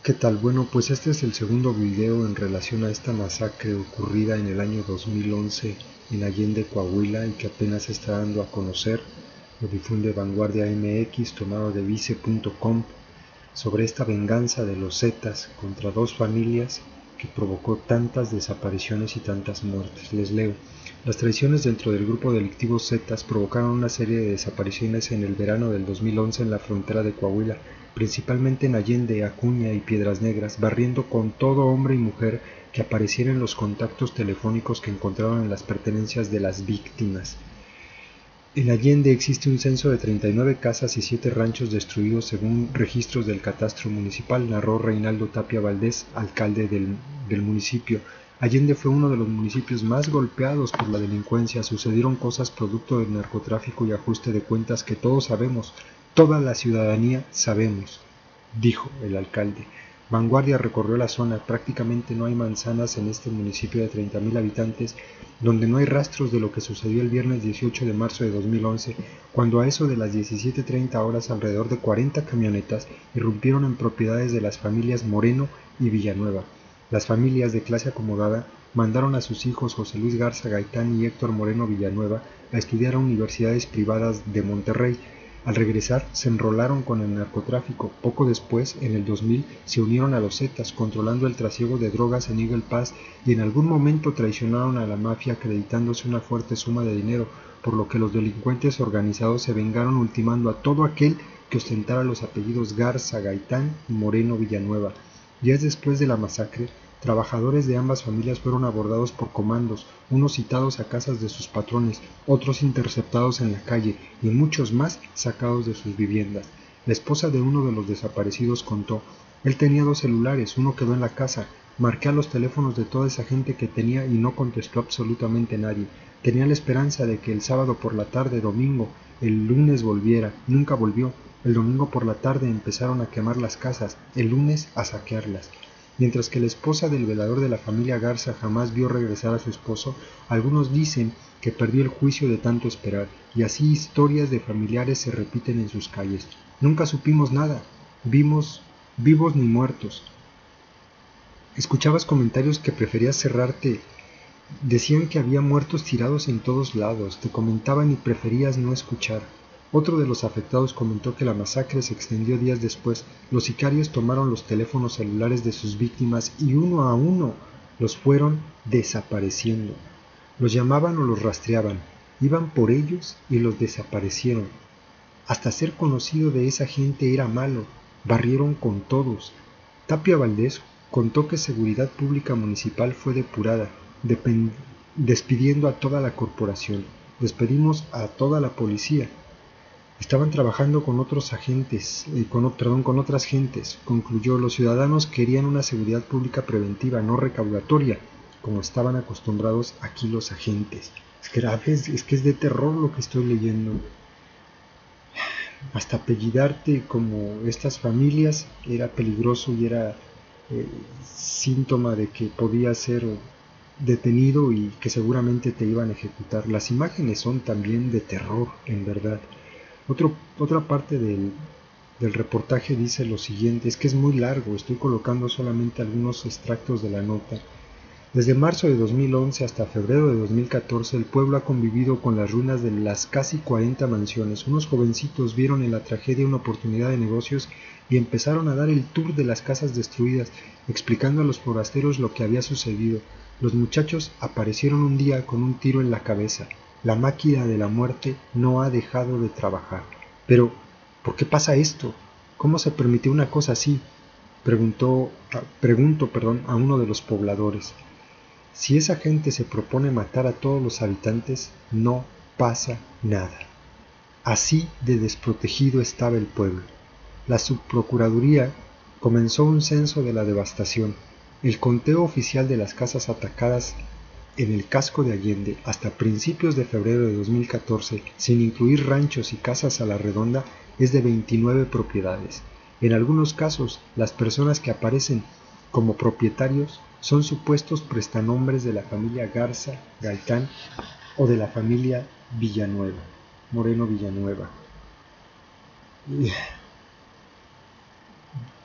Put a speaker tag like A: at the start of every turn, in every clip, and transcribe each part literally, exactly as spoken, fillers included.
A: ¿Qué tal? Bueno, pues este es el segundo video en relación a esta masacre ocurrida en el año dos mil once en Allende, Coahuila, y que apenas se está dando a conocer. Lo difunde Vanguardia M X, tomado de vice punto com, sobre esta venganza de los Zetas contra dos familias que provocó tantas desapariciones y tantas muertes. Les leo. Las traiciones dentro del grupo delictivo Zetas provocaron una serie de desapariciones en el verano del dos mil once en la frontera de Coahuila, principalmente en Allende, Acuña y Piedras Negras, barriendo con todo hombre y mujer que apareciera en los contactos telefónicos que encontraron en las pertenencias de las víctimas. En Allende existe un censo de treinta y nueve casas y siete ranchos destruidos según registros del catastro municipal, narró Reinaldo Tapia Valdés, alcalde del, del municipio. Allende fue uno de los municipios más golpeados por la delincuencia. Sucedieron cosas producto del narcotráfico y ajuste de cuentas que todos sabemos, toda la ciudadanía sabemos, dijo el alcalde. Vanguardia recorrió la zona. Prácticamente no hay manzanas en este municipio de treinta mil habitantes donde no hay rastros de lo que sucedió el viernes dieciocho de marzo de dos mil once, cuando a eso de las diecisiete treinta horas alrededor de cuarenta camionetas irrumpieron en propiedades de las familias Moreno y Villanueva. Las familias de clase acomodada mandaron a sus hijos José Luis Garza Gaitán y Héctor Moreno Villanueva a estudiar a universidades privadas de Monterrey. Al regresar, se enrolaron con el narcotráfico. Poco después, en el dos mil, se unieron a los Zetas, controlando el trasiego de drogas en Eagle Pass, y en algún momento traicionaron a la mafia acreditándose una fuerte suma de dinero, por lo que los delincuentes organizados se vengaron ultimando a todo aquel que ostentara los apellidos Garza, Gaitán y Moreno Villanueva. Días después de la masacre, trabajadores de ambas familias fueron abordados por comandos, unos citados a casas de sus patrones, otros interceptados en la calle y muchos más sacados de sus viviendas. La esposa de uno de los desaparecidos contó: él tenía dos celulares, uno quedó en la casa, marqué a los teléfonos de toda esa gente que tenía y no contestó absolutamente nadie. Tenía la esperanza de que el sábado por la tarde, domingo, el lunes volviera, nunca volvió. El domingo por la tarde empezaron a quemar las casas, el lunes a saquearlas. Mientras que la esposa del velador de la familia Garza jamás vio regresar a su esposo, algunos dicen que perdió el juicio de tanto esperar, y así historias de familiares se repiten en sus calles. Nunca supimos nada, vimos vivos ni muertos. Escuchabas comentarios que preferías cerrarte. Decían que había muertos tirados en todos lados, te comentaban y preferías no escuchar. Otro de los afectados comentó que la masacre se extendió días después. Los sicarios tomaron los teléfonos celulares de sus víctimas y uno a uno los fueron desapareciendo. Los llamaban o los rastreaban, iban por ellos y los desaparecieron. Hasta ser conocido de esa gente era malo, barrieron con todos. Tapia Valdés contó que Seguridad Pública Municipal fue depurada, despidiendo a toda la corporación. Despedimos a toda la policía. Estaban trabajando con otros agentes, eh, con, perdón, con otras gentes, concluyó. Los ciudadanos querían una seguridad pública preventiva, no recaudatoria, como estaban acostumbrados aquí los agentes. Es que, es, es que es de terror lo que estoy leyendo. Hasta apellidarte como estas familias era peligroso y era eh, síntoma de que podía ser detenido y que seguramente te iban a ejecutar. Las imágenes son también de terror, en verdad. Otro, otra parte del, del reportaje dice lo siguiente, es que es muy largo, estoy colocando solamente algunos extractos de la nota. Desde marzo de dos mil once hasta febrero de dos mil catorce, el pueblo ha convivido con las ruinas de las casi cuarenta mansiones. Unos jovencitos vieron en la tragedia una oportunidad de negocios y empezaron a dar el tour de las casas destruidas, explicando a los forasteros lo que había sucedido. Los muchachos aparecieron un día con un tiro en la cabeza. La máquina de la muerte no ha dejado de trabajar. Pero, ¿por qué pasa esto? ¿Cómo se permitió una cosa así? Preguntó, pregunto perdón, a uno de los pobladores. Si esa gente se propone matar a todos los habitantes, no pasa nada. Así de desprotegido estaba el pueblo. La subprocuraduría comenzó un censo de la devastación. El conteo oficial de las casas atacadas en el casco de Allende hasta principios de febrero de dos mil catorce, sin incluir ranchos y casas a la redonda, es de veintinueve propiedades. En algunos casos, las personas que aparecen como propietarios son supuestos prestanombres de la familia Garza, Gaitán o de la familia Villanueva, Moreno Villanueva.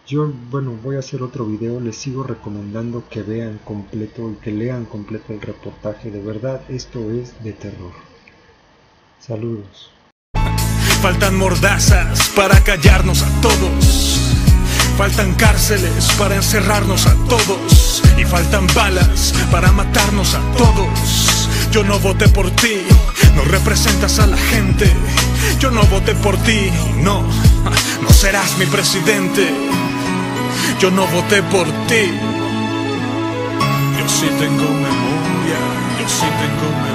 A: Yo, bueno, voy a hacer otro video, les sigo recomendando que vean completo y que lean completo el reportaje. De verdad, esto es de terror. Saludos.
B: Faltan mordazas para callarnos a todos. Faltan cárceles para encerrarnos a todos. Y faltan balas para matarnos a todos. Yo no voté por ti, no representas a la gente. Yo no voté por ti, no, no serás mi presidente. Yo no voté por ti. Yo sí tengo memoria, yo sí tengo memoria.